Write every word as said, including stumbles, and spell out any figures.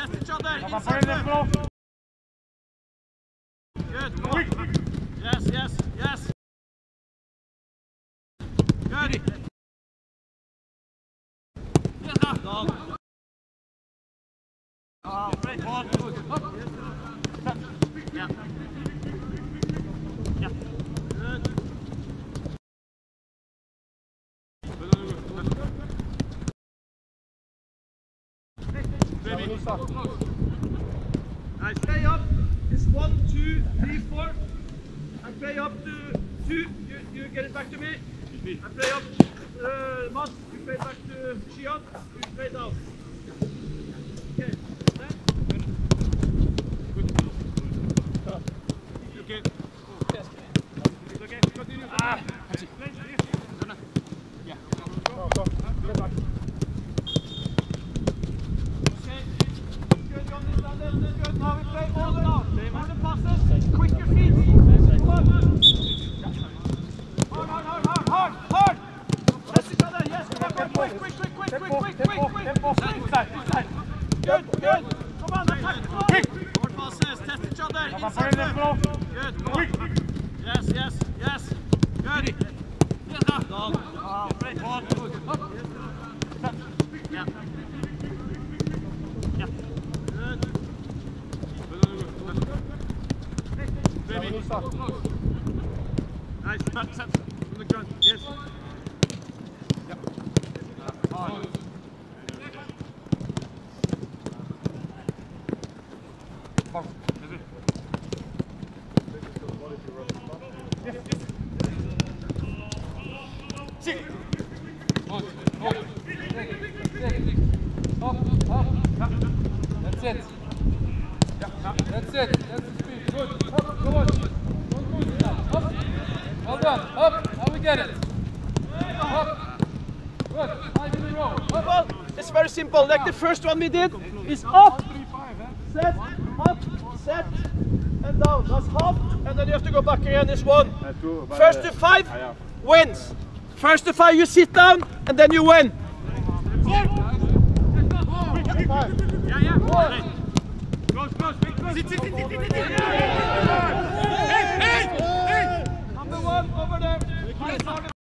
test each other. Good, come on. Yes, yes, yes. Good. Dog. Oh, great. One, good. Up. Yeah. Yeah. Good. Baby. Nice. Stay up. It's one, two, three, four. And play up to two. You, you get it back to me. And play up. Uh, Mats, you play back to Shion. You play down. Okay. Then. Okay. Yes. Okay. Continue. Ah. Yeah. Go. Go. Get back. Now we play all the now. All the passes. Quick your feet. Come on. Hard, hard, hard, hard, hard, hard. Test each other. Yes, come on, quick, quick, quick, quick, quick, quick, quick, quick, quick. Inside, inside. Good, good. Come on, attack. Quick. Forward passes. Test each other. Inside. Good. Come on. Yes, yes, yes. Good. Yes, dog. Oh, great. One, good. Up. Yeah. Yeah. Good. Baby. Nice. Set, set. From the ground. Yes. Yep. On. Yes. Sit. Hold. Hold. Up. Up. That's it. That's it. That's the speed. Good. Up. Go on. Don't lose it now. Up. Well done. Up. Now we get it. Up. Good. Five in a row. Up. Well, it's very simple. Like the first one we did is up, set, up, set, and down. That's half, and then you have to go back again. This one. First to five wins. First to five, you sit down, and then you win. Yeah, yeah. Close, close, close. Sit, sit, sit, sit, sit, sit. Hey, hey, hey. Number one over there.